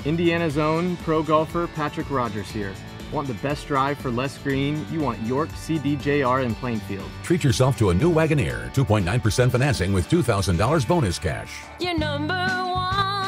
Indiana's own pro golfer Patrick Rodgers here. Want the best drive for less green? You want York CDJR in Plainfield. Treat yourself to a new Wagoneer, 2.9% financing with $2,000 bonus cash. Your number one.